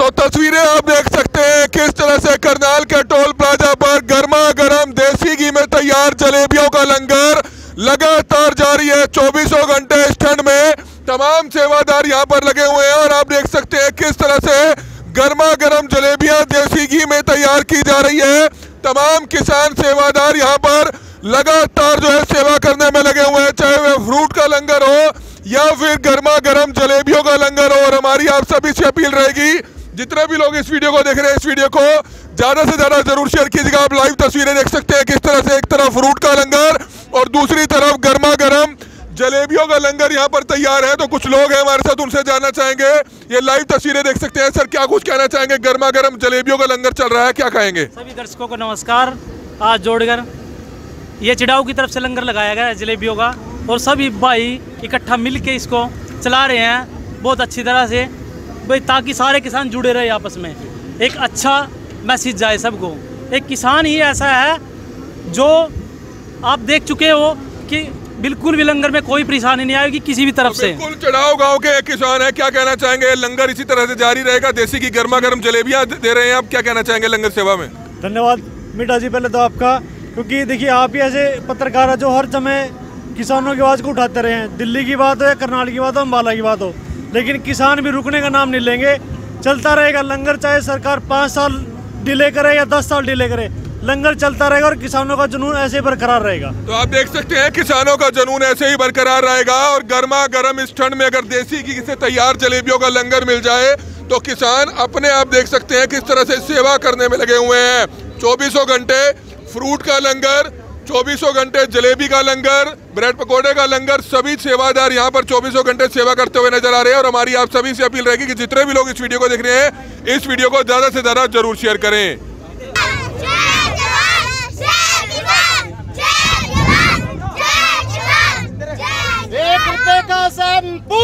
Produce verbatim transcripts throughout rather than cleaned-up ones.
तो तस्वीरें आप देख सकते हैं किस तरह से करनाल के टोल प्लाजा पर गर्मा गर्म देसी घी में तैयार जलेबियों का लंगर लगातार जारी है। चौबीसों घंटे इस ठंड में तमाम सेवादार यहां पर लगे हुए हैं और आप देख सकते हैं किस तरह से गर्मा गर्म जलेबियां देसी घी में तैयार की जा रही है। तमाम किसान सेवादार यहां पर लगातार जो है सेवा करने में लगे हुए हैं, चाहे वह फ्रूट का लंगर हो या फिर गर्मा गर्म जलेबियों का लंगर हो। और हमारी आप सभी से अपील रहेगी, जितने भी लोग इस वीडियो को देख रहे हैं, इस वीडियो को ज्यादा से ज्यादा जरूर शेयर कीजिएगा। आप लाइव तस्वीरें देख सकते हैं किस तरह से एक तरफ फ्रूट का लंगर और दूसरी तरफ गर्मा गर्म जलेबियों का लंगर यहाँ पर तैयार है। तो कुछ लोग हैं हमारे साथ, उनसे जानना चाहेंगे। ये लाइव तस्वीरें देख सकते हैं। सर, क्या कुछ कहना चाहेंगे? गर्मा गर्म जलेबियों का लंगर चल रहा है, क्या कहेंगे? सभी दर्शकों को नमस्कार। आज जोड़कर ये चिड़ाऊ की तरफ से लंगर लगाया गया है जलेबियों का, और सभी भाई इकट्ठा मिल के इसको चला रहे हैं बहुत अच्छी तरह से भाई, ताकि सारे किसान जुड़े रहे आपस में, एक अच्छा मैसेज जाए सबको। एक किसान ही ऐसा है जो आप देख चुके हो कि बिल्कुल भी लंगर में कोई परेशानी नहीं आएगी किसी भी तरफ से। बिल्कुल चिड़ाऊ गांव के एक किसान है, क्या कहना चाहेंगे? लंगर इसी तरह से जारी रहेगा, देसी की गर्मा गर्म जलेबियां दे रहे हैं, आप क्या कहना चाहेंगे लंगर सेवा में? धन्यवाद मीठा जी, पहले तो आपका, क्योंकि देखिए आप ही ऐसे पत्रकार है जो हर समय किसानों की आवाज़ को उठाते रहे हैं। दिल्ली की बात हो या करनाल की बात हो, अम्बाला की बात हो, लेकिन किसान भी रुकने का नाम नहीं लेंगे। चलता रहेगा लंगर, चाहे सरकार पाँच साल डिले करे या दस साल डिले करे, लंगर चलता रहेगा और किसानों का जुनून ऐसे ही बरकरार रहेगा। तो आप देख सकते हैं किसानों का जुनून ऐसे ही बरकरार रहेगा। और गर्मा गर्म इस ठंड में अगर देसी घी से तैयार जलेबियों का लंगर मिल जाए तो किसान अपने आप देख सकते हैं किस तरह से सेवा करने में लगे हुए हैं। चौबीसों घंटे फ्रूट का लंगर, चौबीसों घंटे जलेबी का लंगर, ब्रेड पकोड़े का लंगर, सभी सेवादार यहाँ पर चौबीसों घंटे सेवा करते हुए नजर आ रहे हैं। और हमारी आप सभी से अपील रहेगी कि जितने भी लोग इस वीडियो को देख रहे हैं, इस वीडियो को ज्यादा से ज्यादा जरूर शेयर करें। एक रुपए का शैम्पू,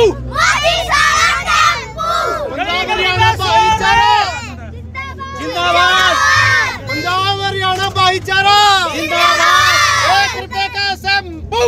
जिंदाबाद, पंजाब हरियाणा भाईचारा जिंदाबाद। एक रुपए का शैम्पू,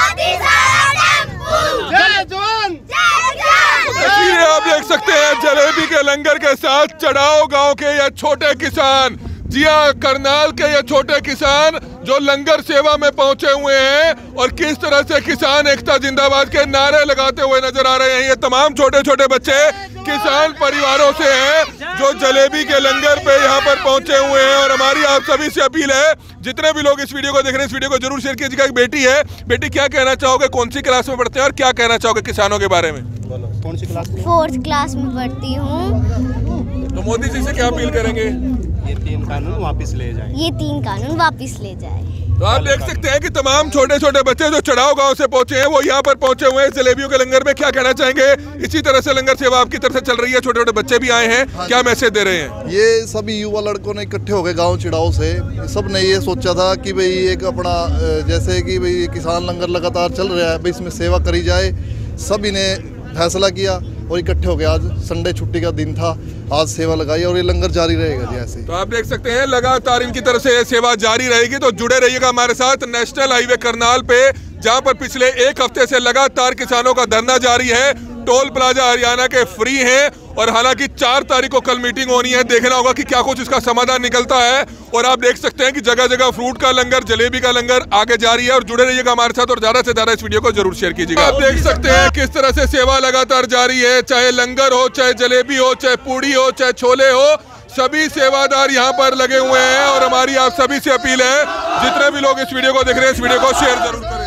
जय जवान। तस्वीरें आप देख सकते हैं जलेबी के लंगर के साथ चढ़ाओ गांव के ये छोटे किसान, जी हाँ, करनाल के ये छोटे किसान जो लंगर सेवा में पहुंचे हुए हैं और किस तरह से किसान एकता जिंदाबाद के नारे लगाते हुए नजर आ रहे हैं। ये तमाम छोटे छोटे बच्चे किसान परिवारों से हैं जो जलेबी के लंगर पे यहाँ पर पहुंचे हुए हैं। और हमारी आप सभी से अपील है, जितने भी लोग इस वीडियो को देख रहे हैं, इस वीडियो को जरूर शेयर कीजिएगा। एक बेटी है, बेटी क्या कहना चाहोगे? कौन सी क्लास में पढ़ते हैं और क्या कहना चाहोगे किसानों के बारे में? कौन सी क्लास? फोर्थ क्लास में पढ़ती हूँ। तो मोदी जी से क्या अपील करेंगे? ये तीन कानून वापस ले जाए। ये तीन कानून वापस ले जाए। तो आप देख सकते हैं कि तमाम छोटे छोटे बच्चे जो चढ़ाव गांव से पहुंचे हैं वो यहाँ पर पहुंचे हुए हैं जलेबियों के लंगर में। क्या कहना चाहेंगे? इसी तरह से लंगर सेवा आपकी तरफ से चल रही है, छोटे छोटे बच्चे भी आए हैं, क्या मैसेज दे रहे हैं? ये सभी युवा लड़कों ने इकट्ठे हो गए गाँव चिड़ाव से, सब ने ये सोचा था कि भाई एक अपना जैसे कि भाई किसान लंगर लगातार चल रहा है, भाई इसमें सेवा करी जाए। सभी ने फैसला किया और इकट्ठे हो गए। आज संडे छुट्टी का दिन था, आज सेवा लगाई और ये लंगर जारी रहेगा जी ऐसे। तो आप देख सकते हैं लगातार इनकी तरफ से सेवा जारी रहेगी। तो जुड़े रहिएगा हमारे साथ नेशनल हाईवे करनाल पे, जहां पर पिछले एक हफ्ते से लगातार किसानों का धरना जारी है। टोल प्लाजा हरियाणा के फ्री हैं और हालांकि चार तारीख को कल मीटिंग होनी है, देखना होगा कि क्या कुछ इसका समाधान निकलता है। और आप देख सकते हैं कि जगह जगह फ्रूट का लंगर, जलेबी का लंगर आगे जारी है। और जुड़े रहिएगा हमारे साथ और ज्यादा से ज्यादा इस वीडियो को जरूर शेयर कीजिएगा। आप देख सकते हैं किस तरह से सेवा लगातार जारी है, चाहे लंगर हो, चाहे जलेबी हो, चाहे पूड़ी हो, चाहे छोले हो, सभी सेवादार यहाँ पर लगे हुए हैं। और हमारी आप सभी से अपील है, जितने भी लोग इस वीडियो को देख रहे हैं, इस वीडियो को शेयर जरूर करें।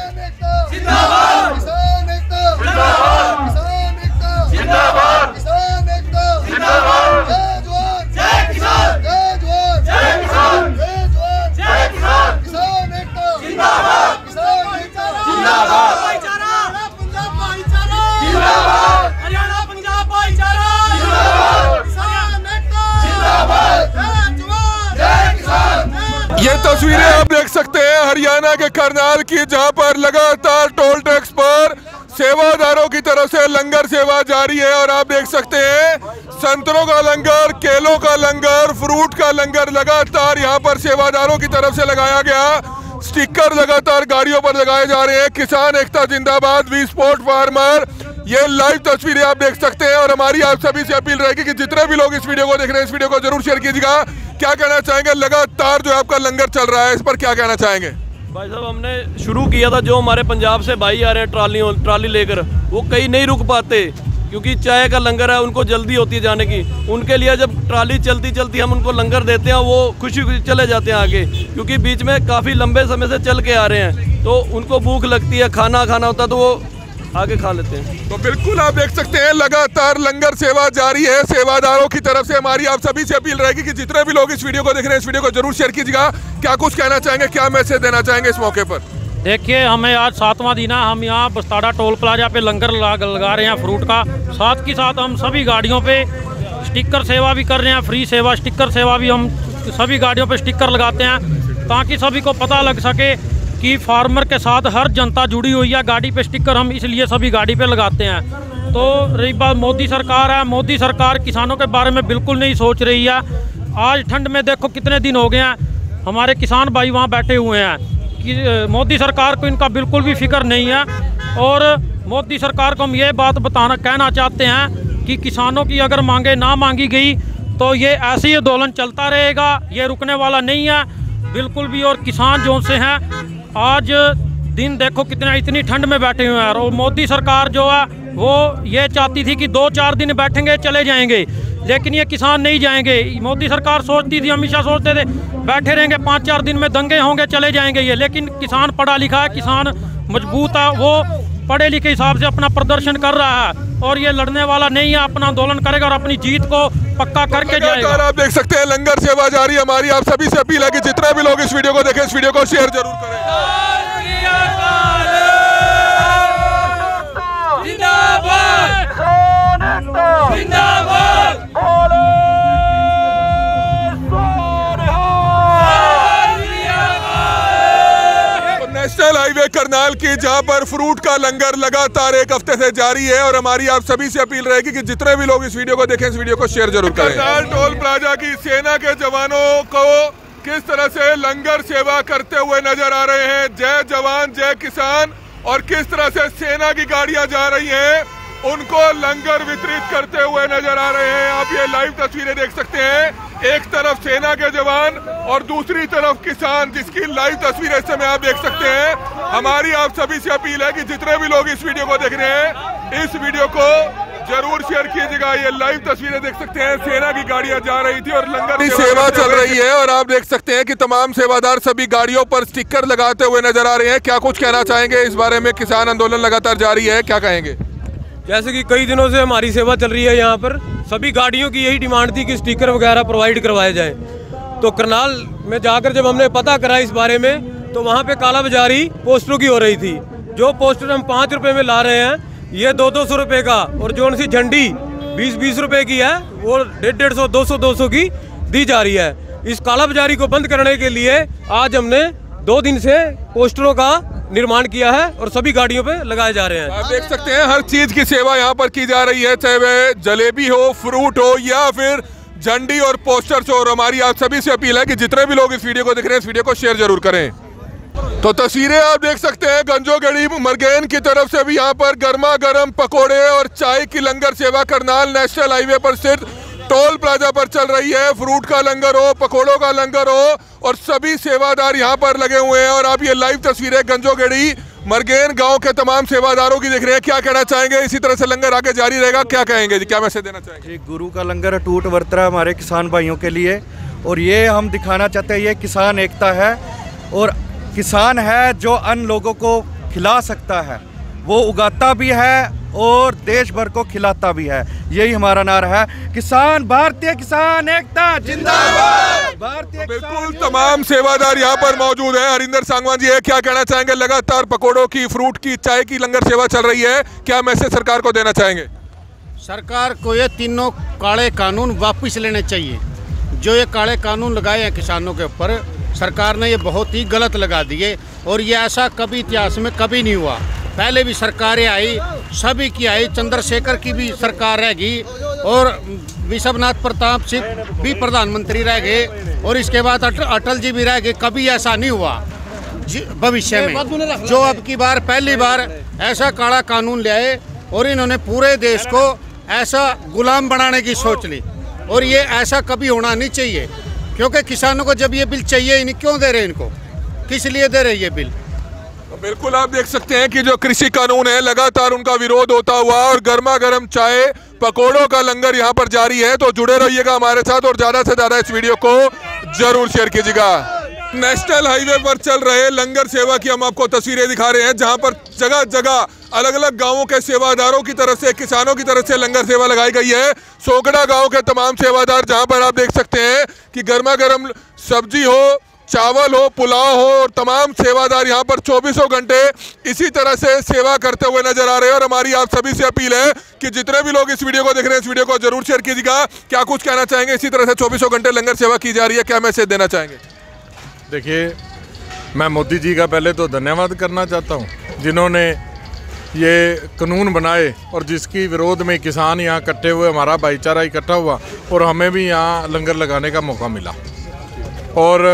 ये तस्वीरें आप देख सकते हैं हरियाणा के करनाल की, जहां पर लगातार टोल टैक्स पर सेवादारों की तरफ से लंगर सेवा जारी है। और आप देख सकते हैं संतरों का लंगर, केलों का लंगर, फ्रूट का लंगर लगातार यहाँ पर सेवादारों की तरफ से लगाया गया। स्टिकर लगातार गाड़ियों पर लगाए जा रहे हैं। किसान एकता जिंदाबाद, वी सपोर्ट फार्मर, ये लाइव तस्वीरें आप देख सकते हैं और हमारी आप सभी से अपील रहेगी कि जितने भी लोग इस वीडियो को देख रहे हैं इस वीडियो को जरूर शेयर कीजिएगा। क्या कहना चाहेंगे, लगातार जो आपका लंगर चल रहा है इस पर क्या कहना चाहेंगे? भाई साहब, हमने शुरू किया था, जो हमारे पंजाब से भाई आ रहे हैं ट्राली ट्राली लेकर, वो कहीं नहीं रुक पाते क्योंकि चाय का लंगर है, उनको जल्दी होती है जाने की। उनके लिए जब ट्राली चलती चलती हम उनको लंगर देते हैं, वो खुशी खुशी चले जाते हैं आगे, क्योंकि बीच में काफ़ी लंबे समय से चल के आ रहे हैं, तो उनको भूख लगती है, खाना खाना होता है, तो वो आगे खा लेते हैं। तो बिल्कुल आप देख सकते हैं लगातार लंगर सेवा जारी है। सेवादारों की तरफ से हमारी आप सभी से अपील रहेगी कि जितने भी लोग इस वीडियो को देख रहे हैं इस वीडियो को जरूर शेयर कीजिएगा। क्या कुछ कहना चाहेंगे, क्या मैसेज देना चाहेंगे इस मौके पर? देखिए, हमें आज सातवां दिन है, हम यहाँ बस्ताड़ा टोल प्लाजा पे लंगर लगा, लगा रहे हैं फ्रूट का। साथ के साथ हम सभी गाड़ियों पे स्टिकर सेवा भी कर रहे हैं, फ्री सेवा स्टिकर सेवा भी हम सभी गाड़ियों पे स्टिकर लगाते हैं ताकि सभी को पता लग सके कि फार्मर के साथ हर जनता जुड़ी हुई है। गाड़ी पे स्टिकर हम इसलिए सभी गाड़ी पे लगाते हैं। तो रही बात मोदी सरकार है, मोदी सरकार किसानों के बारे में बिल्कुल नहीं सोच रही है। आज ठंड में देखो कितने दिन हो गए हैं, हमारे किसान भाई वहाँ बैठे हुए हैं कि मोदी सरकार को इनका बिल्कुल भी फिक्र नहीं है। और मोदी सरकार को हम ये बात बताना कहना चाहते हैं कि किसानों की अगर मांगे ना मांगी गई तो ये ऐसे ही आंदोलन चलता रहेगा, ये रुकने वाला नहीं है बिल्कुल भी। और किसान जो से हैं आज दिन देखो कितना इतनी ठंड में बैठे हुए हैं, और मोदी सरकार जो है वो ये चाहती थी कि दो चार दिन बैठेंगे चले जाएंगे, लेकिन ये किसान नहीं जाएंगे। मोदी सरकार सोचती थी, हमेशा सोचते थे बैठे रहेंगे, पाँच चार दिन में दंगे होंगे चले जाएंगे ये, लेकिन किसान पढ़ा लिखा है, किसान मजबूत है, वो पढ़े लिखे हिसाब से अपना प्रदर्शन कर रहा है और ये लड़ने वाला नहीं है, अपना आंदोलन करेगा और अपनी जीत को पक्का करके जाएगा। आप देख सकते हैं लंगर सेवा जारी। हमारी आप सभी से अपील है कि जितने भी लोग इस वीडियो को देखें इस वीडियो को शेयर जरूर करें। नेशनल हाईवे करनाल की जहां पर फ्रूट का लंगर लगातार एक हफ्ते से जारी है और हमारी आप सभी से अपील रहेगी कि जितने भी लोग इस वीडियो को देखें इस वीडियो को शेयर जरूर करें। करनाल टोल प्लाजा की सेना के जवानों को किस तरह से लंगर सेवा करते हुए नजर आ रहे हैं, जय जवान जय किसान, और किस तरह से सेना की गाड़ियां जा रही हैं उनको लंगर वितरित करते हुए नजर आ रहे हैं। आप ये लाइव तस्वीरें देख सकते हैं, एक तरफ सेना के जवान और दूसरी तरफ किसान, जिसकी लाइव तस्वीरें इस समय आप देख सकते हैं। हमारी आप सभी से अपील है कि जितने भी लोग इस वीडियो को देख रहे हैं इस वीडियो को जरूर शेयर कीजिएगा। ये लाइव तस्वीरें देख सकते हैं, सेना की गाड़ियां जा रही थी और लंगर की सेवा चल रही है और आप देख सकते हैं कि तमाम सेवादार सभी गाड़ियों पर स्टिकर लगाते हुए नजर आ रहे हैं। क्या कुछ कहना चाहेंगे इस बारे में? किसान आंदोलन लगातार जारी है, क्या कहेंगे? जैसे कि कई दिनों से हमारी सेवा चल रही है, यहाँ पर सभी गाड़ियों की यही डिमांड थी कि स्टिकर वगैरह प्रोवाइड करवाए जाए। तो करनाल में जाकर जब हमने पता करा इस बारे में तो वहाँ पे काला बाजारी पोस्टरों की हो रही थी। जो पोस्टर हम पाँच रुपए में ला रहे हैं ये दो दो सौ रुपये का, और जो उनसी झंडी बीस बीस रुपए की है वो डेढ़ डेढ़ सौ दो सौ दो सौ की दी जा रही है। इस काला बाजारी को बंद करने के लिए आज हमने दो दिन से पोस्टरों का निर्माण किया है और सभी गाड़ियों पे लगाए जा रहे हैं। आप देख सकते हैं हर चीज की सेवा यहाँ पर की जा रही है, चाहे वह जलेबी हो, फ्रूट हो या फिर झंडी और पोस्टर्स हो। और हमारी आप सभी से अपील है कि जितने भी लोग इस वीडियो को देख रहे हैं इस वीडियो को शेयर जरूर करें। तो तस्वीरें आप देख सकते हैं गंजोगढ़ी मरगेन की तरफ से भी यहाँ पर गर्मा गर्म पकोड़े और चाय की लंगर सेवा करनाल नेशनल हाईवे पर स्थित टोल प्लाजा पर चल रही है। फ्रूट का लंगर हो, पकोड़ों का लंगर हो, और सभी सेवादार यहाँ पर लगे हुए हैं। और आप ये लाइव तस्वीरें गंजोगढ़ी मरगेन गांव के तमाम सेवादारों की देख रहे हैं। क्या कहना चाहेंगे? इसी तरह से लंगर आगे जारी रहेगा, क्या कहेंगे जी, क्या मैसेज देना चाहेंगे? गुरु का लंगर अटूट वर्तरा हमारे किसान भाइयों के लिए, और ये हम दिखाना चाहते हैं ये किसान एकता है, और किसान है जो अन्य लोगों को खिला सकता है, वो उगाता भी है और देश भर को खिलाता भी है। यही हमारा नारा है, किसान भारतीय किसान एकता जिंदाबाद। भारतीय बिल्कुल तमाम सेवादार यहाँ पर मौजूद है। हरिंदर सांगवान जी है, क्या कहना चाहेंगे? लगातार पकोड़ों की, फ्रूट की, चाय की लंगर सेवा चल रही है, क्या मैसेज सरकार को देना चाहेंगे? सरकार को ये तीनों काले कानून वापस लेने चाहिए। जो ये काले कानून लगाए हैं किसानों के ऊपर, सरकार ने ये बहुत ही गलत लगा दिए, और ये ऐसा कभी इतिहास में कभी नहीं हुआ। पहले भी सरकारें आई, सभी की आई, चंद्रशेखर की भी सरकार रहेगी और विश्वनाथ प्रताप सिंह भी प्रधानमंत्री रह गए, और इसके बाद अट, अटल जी भी रह गए। कभी ऐसा नहीं हुआ भविष्य में। जो अब की बार पहली बार ऐसा काला कानून ले आए और इन्होंने पूरे देश को ऐसा गुलाम बनाने की सोच ली, और ये ऐसा कभी होना नहीं चाहिए, क्योंकि किसानों को जब ये बिल चाहिए ही नहीं, क्यों दे रहे इनको, किस लिए दे रहे ये बिल। बिल्कुल आप देख सकते हैं कि जो कृषि कानून है लगातार उनका विरोध होता हुआ और गर्मा गर्म चाय पकोड़ों का लंगर यहां पर जारी है। तो जुड़े रहिएगा हमारे साथ और ज्यादा से ज्यादा इस वीडियो को जरूर शेयर कीजिएगा। नेशनल हाईवे पर चल रहे लंगर सेवा की हम आपको तस्वीरें दिखा रहे हैं, जहां पर जगह जगह अलग अलग गांवों के सेवादारों की तरफ से, किसानों की तरफ से लंगर सेवा लगाई गई है। सोगड़ा गांव के तमाम सेवादार, जहां पर आप देख सकते हैं कि गर्मा गर्म सब्जी हो, चावल हो, पुलाव हो, और तमाम सेवादार यहाँ पर चौबीसों घंटे इसी तरह से सेवा करते हुए नजर आ रहे हैं। और हमारी आप सभी से अपील है कि जितने भी लोग इस वीडियो को देख रहे हैं इस वीडियो को जरूर शेयर कीजिएगा। क्या कुछ कहना चाहेंगे? इसी तरह से चौबीसों घंटे लंगर सेवा की जा रही है, क्या मैसेज देना चाहेंगे? देखिए, मैं मोदी जी का पहले तो धन्यवाद करना चाहता हूँ, जिन्होंने ये कानून बनाए और जिसकी विरोध में किसान यहाँ इकट्ठे हुए, हमारा भाईचारा इकट्ठा हुआ और हमें भी यहाँ लंगर लगाने का मौका मिला। और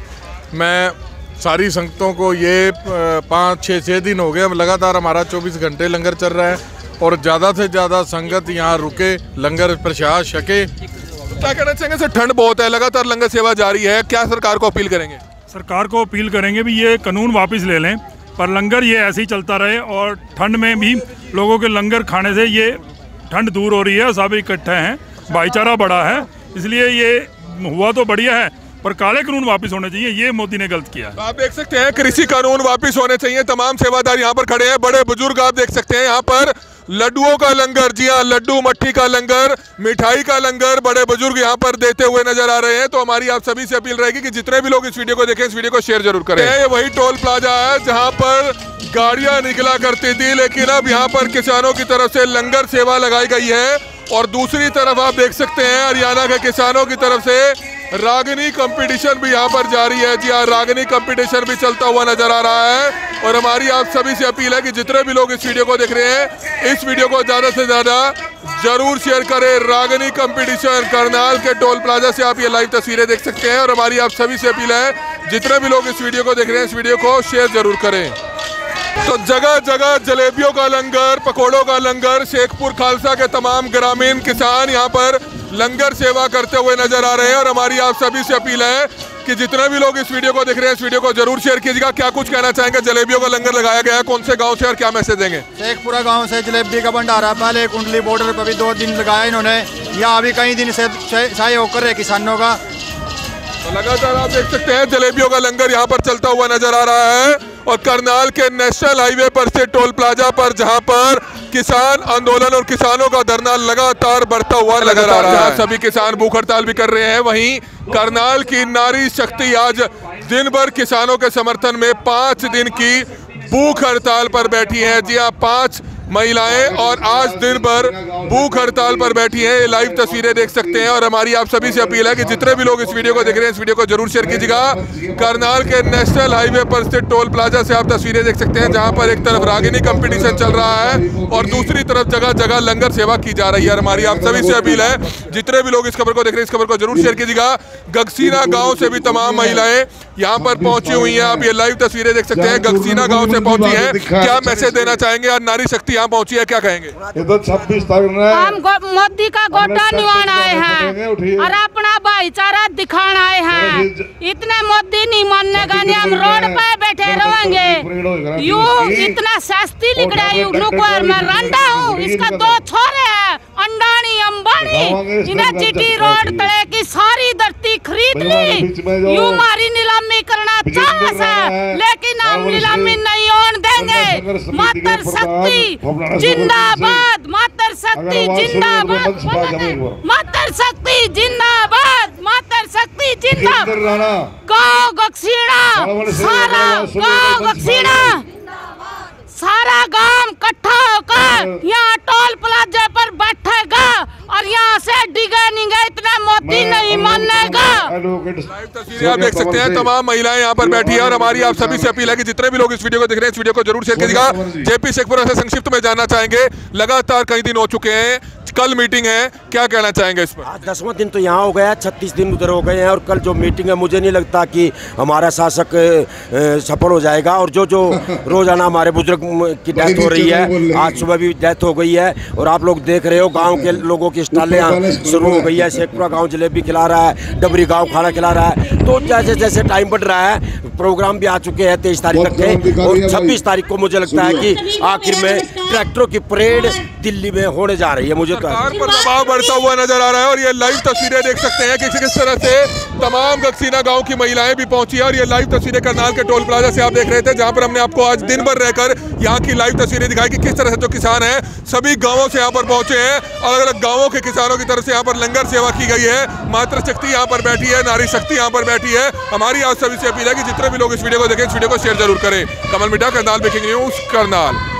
मैं सारी संगतों को, ये पाँच छः छः दिन हो गए अब लगातार हमारा चौबीस घंटे लंगर चल रहा है और ज़्यादा से ज़्यादा संगत यहाँ रुके, लंगर प्रसाद छके। क्या कहना चाहेंगे सर? ठंड बहुत है, लगातार लंगर सेवा जारी है, क्या सरकार को अपील करेंगे? सरकार को अपील करेंगे भी ये कानून वापस ले लें, पर लंगर ये ऐसे ही चलता रहे और ठंड में भी लोगों के लंगर खाने से ये ठंड दूर हो रही है, सब इकट्ठे हैं, भाईचारा बड़ा है, इसलिए ये हुआ तो बढ़िया है, पर काले कानून वापस होने चाहिए, ये मोदी ने गलत किया है। आप देख सकते हैं कृषि कानून वापस होने चाहिए। तमाम सेवादार यहाँ पर खड़े हैं, बड़े बुजुर्ग आप देख सकते हैं यहाँ पर लड्डुओं का लंगर, जी हाँ, लड्डू मट्ठी का लंगर, मिठाई का लंगर बड़े बुजुर्ग यहाँ पर देते हुए नजर आ रहे हैं। तो हमारी आप सभी से अपील रहेगी कि जितने भी लोग इस वीडियो को देखें इस वीडियो को शेयर जरूर करें। ये वही टोल प्लाजा है जहाँ पर गाड़ियां निकला करती थी, लेकिन अब यहाँ पर किसानों की तरफ से लंगर सेवा लगाई गई है। और दूसरी तरफ आप देख सकते हैं हरियाणा के किसानों की तरफ से रागनी कंपटीशन भी यहाँ पर जारी है। जी हाँ, रागनी कंपटीशन भी चलता हुआ नजर आ रहा है। और हमारी आप सभी से अपील है कि जितने भी लोग इस वीडियो को देख रहे हैं इस वीडियो को ज्यादा से ज्यादा जरूर शेयर करें। रागनी कंपटीशन करनाल के टोल प्लाजा से आप ये लाइव तस्वीरें देख सकते हैं। और हमारी आप सभी से अपील है जितने भी लोग इस वीडियो को देख रहे हैं इस वीडियो को शेयर जरूर करें। तो जगह जगह जलेबियों का लंगर, पकोड़ों का लंगर, शेखपुर खालसा के तमाम ग्रामीण किसान यहाँ पर लंगर सेवा करते हुए नजर आ रहे हैं। और हमारी आप सभी से अपील है कि जितने भी लोग इस वीडियो को देख रहे हैं इस वीडियो को जरूर शेयर कीजिएगा। क्या कुछ कहना चाहेंगे? जलेबियों का लंगर लगाया गया है, कौन से गांव से और क्या मैसेज देंगे? शेखपुरा गांव से जलेबी का भंडारा, पहले कुंडली बॉर्डर पर भी दो दिन लगाया इन्होंने, यहाँ अभी कई दिन से सहयोग कर रहे किसानों का। तो लगातार आप देख सकते हैं जलेबियों का लंगर यहाँ पर चलता हुआ नजर आ रहा है। और करनाल के नेशनल हाईवे पर से टोल प्लाजा पर जहां पर किसान आंदोलन और किसानों का धरना लगातार बढ़ता हुआ नजर आ रहा है, सभी किसान भूख हड़ताल भी कर रहे हैं। वहीं करनाल की नारी शक्ति आज दिन भर किसानों के समर्थन में पांच दिन की भूख हड़ताल पर बैठी है। जी हाँ, पांच महिलाएं और आज दिन भर भूख हड़ताल पर बैठी हैं। ये लाइव तस्वीरें देख सकते हैं। और हमारी आप सभी से अपील है कि जितने भी लोग इस वीडियो को देख रहे हैं इस वीडियो को जरूर शेयर कीजिएगा। करनाल के नेशनल हाईवे पर स्थित टोल प्लाजा से आप तस्वीरें देख सकते हैं जहां पर एक तरफ रागिनी कंपटीशन चल रहा है और दूसरी तरफ जगह जगह लंगर सेवा की जा रही है। हमारी आप सभी से अपील है जितने भी लोग इस खबर को देख रहे हैं इस खबर को जरूर शेयर कीजिएगा। गगसीना गाँव से भी तमाम महिलाएं यहाँ पर पहुंची हुई हैं। आप ये लाइव तस्वीरें देख सकते हैं, गगसीना गाँव से पहुंची है। क्या मैसेज देना चाहेंगे? आज नारी शक्ति यहाँ पहुंची है, क्या कहेंगे? ये तो छब्बीस तारीख हम मोदी का गोटा निवान आए हैं और अपना भाईचारा दिखाने आए हैं। इतने मोदी नहीं मानने का नहीं, हम रोड पे बैठे रहेंगे। यू इतना सस्ती लिख रहा है, मैं रंडा हूँ, इसका दो छोरे हैं, अंडानी अंबानी, इन्हें जीटी रोड तले की सारी धरती खरीद ली। यू हमारी नीलामी करना चाहे है, लेकिन हम नीलामी नहीं होने देंगे। मातर शक्ति जिंदाबाद, मातर शक्ति जिंदाबाद, मातर शक्ति जिंदाबाद, मातर शक्ति जिंदाबाद। गाँव गगसीना, सारा गाँव गगसीना, सारा गांव इकट्ठा होकर यहाँ टोल प्लाजा पर बैठेगा और यहाँ से डिगा नहीं गए, इतना मोदी नहीं मानेगा। आप देख सकते हैं तमाम महिलाएं यहाँ पर बैठी है। और हमारी आप सभी से अपील है कि जितने भी लोग इस वीडियो को देख रहे हैं इस वीडियो को जरूर शेयर कीजिएगा। जेपी शेखपुरा से संक्षिप्त में जानना चाहेंगे, लगातार कई दिन हो चुके हैं कल मीटिंग है, क्या कहना चाहेंगे इस पर? आज दसवां दिन तो यहाँ हो गया, छत्तीस दिन उधर हो गए हैं, और कल जो मीटिंग है मुझे नहीं लगता कि हमारा शासक सफल हो जाएगा। और जो जो रोजाना हमारे बुजुर्ग की डेथ हो रही है, आज सुबह भी डेथ हो गई है, और आप लोग देख रहे हो गांव के लोगों की स्टालें यहाँ शुरू हो गई है। शेखपुरा गांव जलेबी खिला रहा है, डबरी गांव खाना खिला रहा है। तो जैसे जैसे टाइम बढ़ रहा है, प्रोग्राम भी आ चुके हैं तेईस तारीख तक के, और छब्बीस तारीख को मुझे लगता है कि आखिर में ट्रैक्टरों की परेड दिल्ली में होने जा रही है। मुझे सरकार पर दबाव बढ़ता हुआ नजर आ रहा है, और ये लाइव तस्वीरें देख सकते हैं कि किस तरह से तमाम गक्सीना गांव की महिलाएं भी पहुंची है। और ये लाइव तस्वीरें करनाल के टोल प्लाजा से आप देख रहे थे, जहां पर हमने आपको आज दिन भर रहकर यहाँ की लाइव तस्वीरें दिखाई कि किस तरह से जो किसान हैं सभी गाँवों से यहाँ पर पहुंचे हैं। अलग अलग गाँवों के किसानों की तरफ से यहाँ पर लंगर सेवा की गई है। मातृशक्ति यहाँ पर बैठी है, नारी शक्ति यहाँ पर बैठी है। हमारी आज सभी से अपील है कि जितने भी लोग इस वीडियो को देखें, इस वीडियो को शेयर जरूर करें। कमल मिटा, करनाल ब्रेकिंग न्यूज, करनाल।